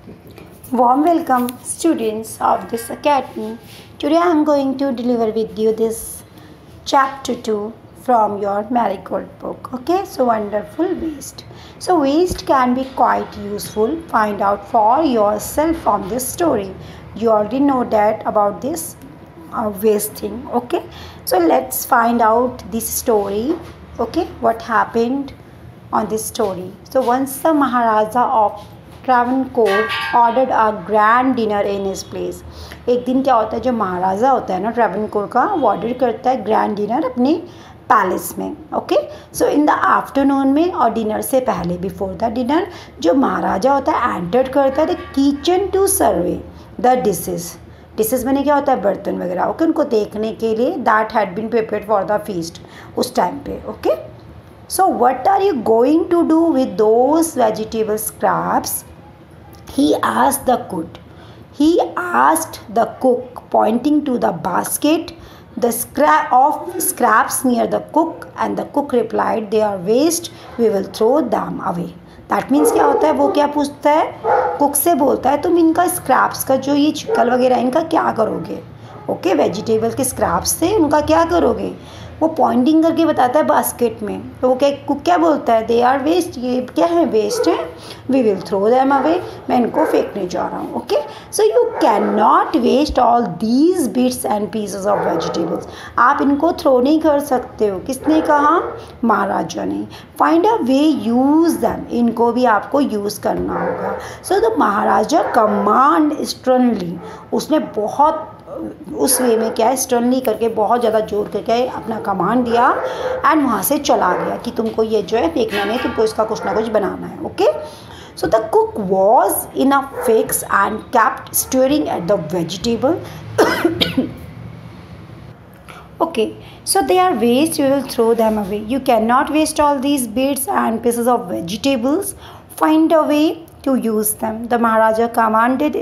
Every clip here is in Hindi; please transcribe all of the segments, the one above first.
Warm welcome, students of this academy. Today I am going to deliver with you this chapter 2 from your Marigold book. Okay, so wonderful waste. So waste can be quite useful. Find out for yourself from this story. You already know that about this waste thing. Okay, so let's find out this story. Okay, what happened on this story. So once the Maharaja of Travancore ordered a grand dinner in his palace. एक दिन क्या होता है, जो महाराजा होता है ना ट्रैवनकोर का, वो ऑर्डर करता है ग्रैंड डिनर अपने पैलेस में। Okay, so in the afternoon में और डिनर से पहले, बिफोर द डिनर, जो महाराजा होता है एंटर करता है the kitchen to survey the dishes मैंने क्या होता है, बर्तन वगैरह। ओके, उनको देखने के लिए that had been prepared for the feast उस टाइम पे। Okay, so what are you going to do with those vegetable scraps? He asked the cook, pointing to the basket, the scraps near the cook, and the cook replied, "They are waste. We will throw them away." That means क्या होता है, वो क्या पूछता है, कुक से बोलता है, तुम इनका स्क्रैप्स का जो ये चिकल वगैरह इनका क्या करोगे? ओके, वेजिटेबल के स्क्रैप्स से उनका क्या करोगे? वो पॉइंटिंग करके बताता है बास्केट में। तो वो क्या बोलता है, दे आर वेस्ट, ये क्या है, वेस्ट है, we will throw them away, मैं इनको फेंकने जा रहा हूँ। Okay, so you can not waste all these bits and pieces of vegetables. आप इनको थ्रो नहीं कर सकते हो। किसने कहा? महाराजा ने। Find a way use them, इनको भी आपको यूज़ करना होगा। So the Maharaja command sternly, उसने बहुत उस वे में क्या है, स्टर्नली करके बहुत ज़्यादा जोर करके अपना कमांड दिया एंड वहाँ से चला गया कि तुमको ये जो है देखना नहीं, तुमको इसका कुछ ना कुछ बनाना है। Okay, so the cook was in a fix and kept staring at the vegetable. Okay, so they are waste, we will throw them away. You cannot waste all these bits and pieces of vegetables. Find a way to use them. The Maharaja commanded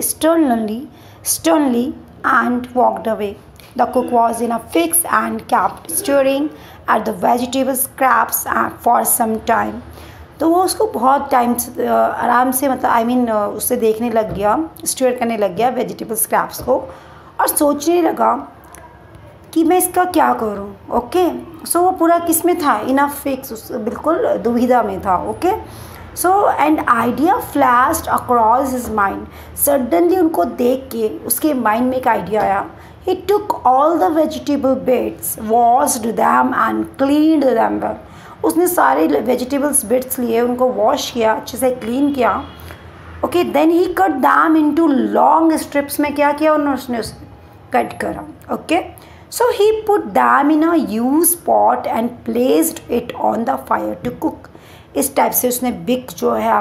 sternly and walked away. The cook was in a fix and kept staring at the vegetable scraps for some time. तो वो उसको बहुत टाइम आराम से, मतलब उससे देखने लग गया, स्टीयर करने लग गया वेजिटेबल स्क्रैप्स को, और सोचने लगा कि मैं इसका क्या करूं। ओके, सो वो पूरा किस में था, इन अ फिक्स, बिल्कुल दुविधा में था। Okay, so and idea flashed across his mind. Suddenly उनको देख के उसके माइंड में एक आइडिया आया। He took all the vegetable bits, washed them and cleaned them well. उसने सारे वेजिटेबल्स बिट्स लिए, उनको वॉश किया, अच्छे से क्लीन किया। Okay, then he cut them into long strips में क्या किया उन्होंने, कट करा। Okay, so he put them in a used pot and placed it on the fire to cook. इस टाइप से उसने बिग जो है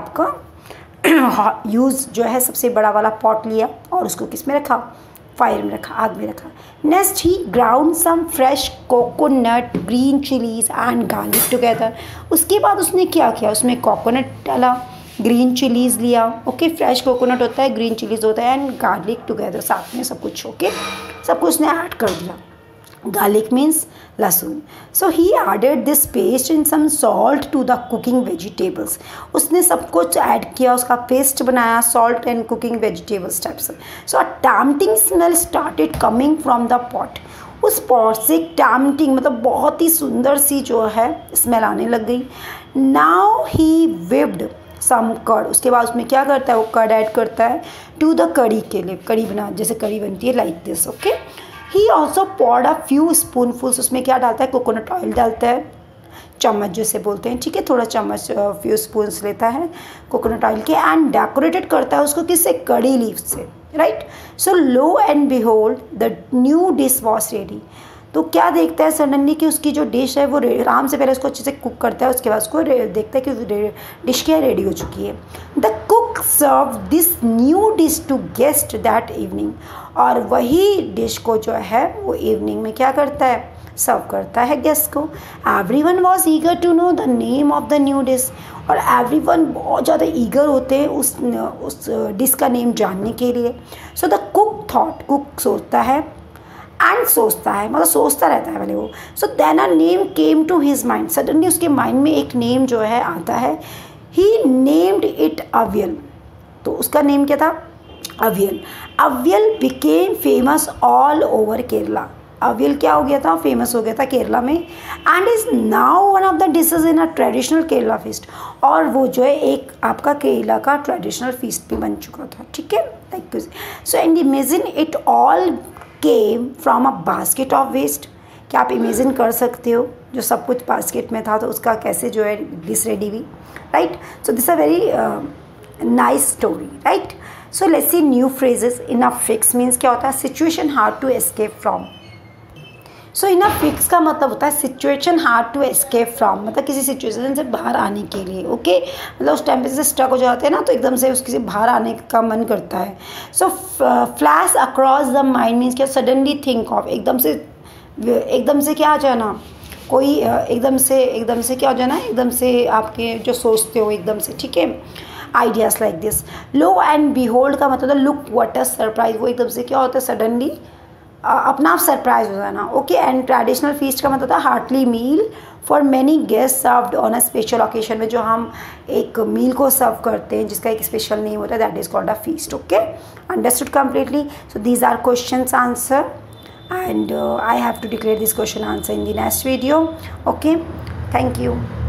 आपका यूज़ जो है सबसे बड़ा वाला पॉट लिया और उसको किस में रखा, फायर में रखा, आग में रखा। Next he ground some fresh coconut, green chillies and garlic together. उसके बाद उसने क्या किया, उसमें कोकोनट डाला, ग्रीन चिलीज़ लिया। ओके, फ्रेश कोकोनट होता है, ग्रीन चिलीज़ होता है, एंड गार्लिक टुगेदर, साथ में सब कुछ। ओके, सब कुछ उसने ऐड कर दिया। Garlic means लहसुन। So he added this paste and some salt to the cooking vegetables. उसने सब कुछ ऐड किया, उसका पेस्ट बनाया, salt and cooking vegetables type से। So a tempting smell started coming from the pot. उस पॉट से tempting मतलब बहुत ही सुंदर सी जो है स्मेल आने लग गई। Now he whipped some curd. उसके बाद उसमें क्या करता है, वो कर्ड ऐड करता है to the कड़ी के लिए, कड़ी बना, जैसे कड़ी बनती है like this. Okay, he also poured a few spoonfuls, उसमें क्या डालता है, कोकोनट ऑयल डालता है, चम्मच जैसे बोलते हैं, ठीक है, थोड़ा चम्मच फ्यू स्पून्स लेता है कोकोनट ऑयल के, एंड डेकोरेटेड करता है उसको किससे, कड़ी लीव्स से, right. So lo and behold the new dish was ready. तो क्या देखता है सडनली कि उसकी जो डिश है वो आराम से पहले उसको अच्छे से कुक करता है, उसके बाद उसको देखता है कि डिश क्या रेडी हो चुकी है। The cook serve this new dish to guest that evening. और वही डिश को जो है वो इवनिंग में क्या करता है, सर्व करता है गेस्ट को। Everyone was eager to know the name of the new dish. और एवरीवन बहुत ज़्यादा ईगर होते हैं उस डिश का नेम जानने के लिए। So the cook thought, cook सोचता है एंड सोचता है, मतलब सोचता रहता है पहले वो। So then a name came to his mind, suddenly उसके माइंड में एक नेम जो है आता है। He named it aviyal. तो उसका नेम क्या था, aviyal. Aviyal became famous all over Kerala. Aviyal क्या हो गया था, फेमस हो गया था केरला में, and is now one of the dishes in a traditional Kerala feast, और वो जो है एक आपका केरला का ट्रेडिशनल फीस्ट भी बन चुका था, ठीक है, like so and imagine it all came from a basket of waste. क्या आप इमेजिन कर सकते हो, जो सब कुछ बास्केट में था तो उसका कैसे जो है डिश रेडी हुई, right. So this a very nice story, right. So let's see new phrases. In a fix means क्या होता है, situation hard to escape from. So in a fix का मतलब होता है situation hard to escape from, मतलब किसी सिचुएशन से बाहर आने के लिए, ओके मतलब उस टाइम पे से स्टक हो जाते हैं ना, तो एकदम से उसके से बाहर आने का मन करता है। So flash across the mind means क्या, सडनली थिंक ऑफ, एकदम से क्या आ जाना, कोई एकदम से क्या हो जाना, एकदम से आपके जो सोचते हो एकदम से, ठीक है, ideas like this. Lo and behold का मतलब लुक व्हाट अ सरप्राइज, वो एकदम से क्या होता है, सडनली अपना आप सरप्राइज हो जाना, ओके। एंड ट्रेडिशनल फीस्ट का मतलब था heartily meal for many guest served on a special occasion, में जो हम एक मील को सर्व करते हैं जिसका एक स्पेशल नेम होता है, that is called a feast, okay. Understood completely. So these are questions answer and I have to declare this question answer in the next video, okay, thank you.